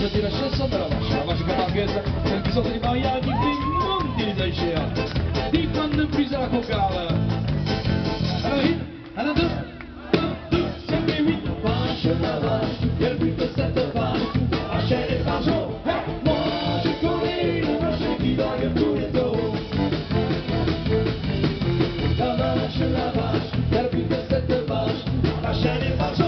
chanter la chanson de la vache camarguaise, celle qui sort des mariages, qui fait monter les enchères. 10 francs de plus à la cocarde. À la une, à la deux, 1, 2, 5 et 8. Vache la vache, quel but de cette vache, achète les barjots. Moi je connais une vache qui drague tous les taureaux. La vache, quel but de cette vache, achète les barjots.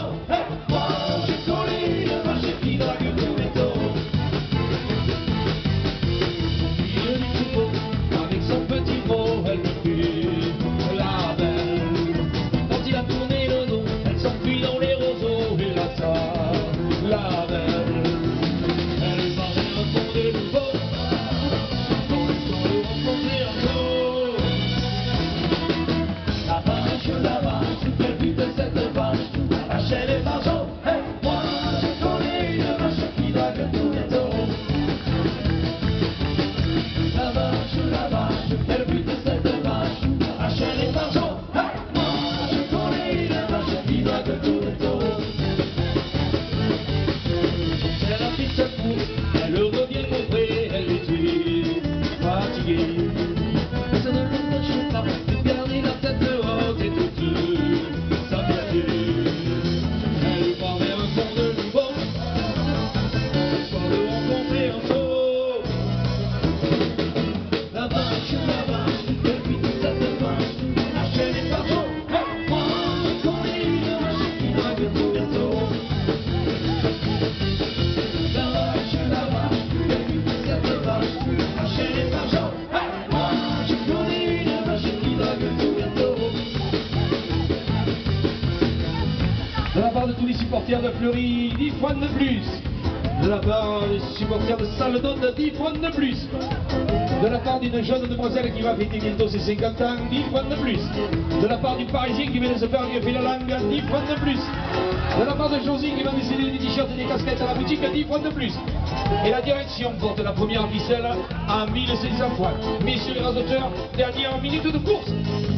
De la part de tous les supporters de Fleury, 10 francs de plus. De la part des supporters de Saledon, 10 francs de plus. De la part d'une jeune demoiselle qui va fêter bientôt ses 50 ans, 10 francs de plus. De la part du Parisien qui vient de se faire greffer la langue, 10 francs de plus. De la part de Josie qui va décider des t-shirts et des casquettes à la boutique, 10 francs de plus. Et la direction porte la première ficelle à 1600 francs. Messieurs les rasoteurs, dernière minute de course.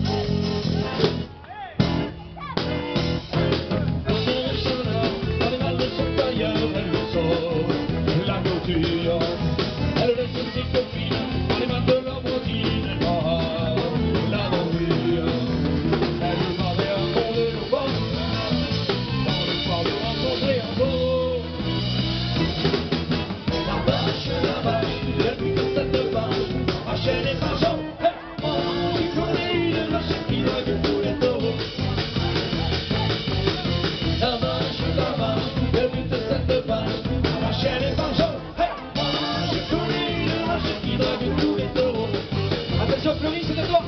Elle laisse ses copines dans les mains de leur bottine. La dorure, elle va vers un monde nouveau, dans l'espoir de rencontrer un beau. La vache, elle pique cette vache, achète les barjots. Moi, je connais une vache qui drague tous les taureaux. La vache, elle pique cette vache, achète les barjots. Attention Fleury, c'est à toi.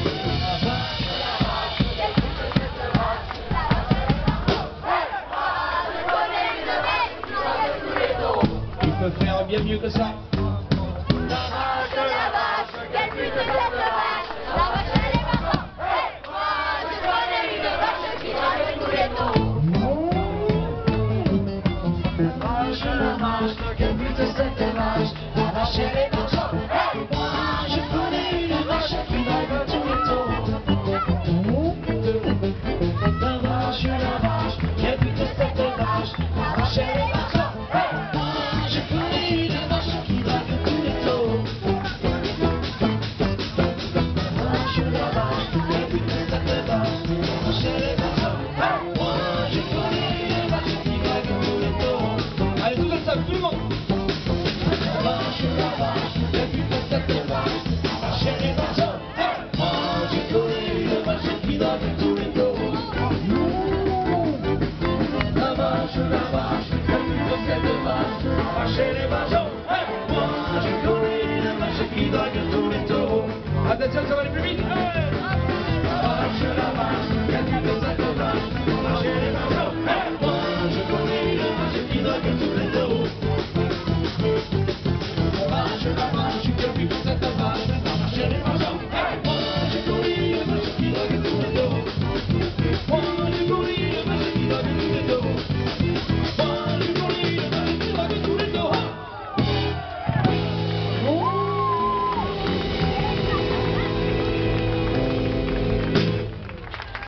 Il peut faire bien mieux que ça. La vache, quel but de cette vache, la vache elle est pas morte. Moi je connais une vache qui drague tous les taureaux. La vache, quel but de cette vache, la vache elle est pas morte. Allez, tout comme ça, tout le monde. Attention, ça va aller plus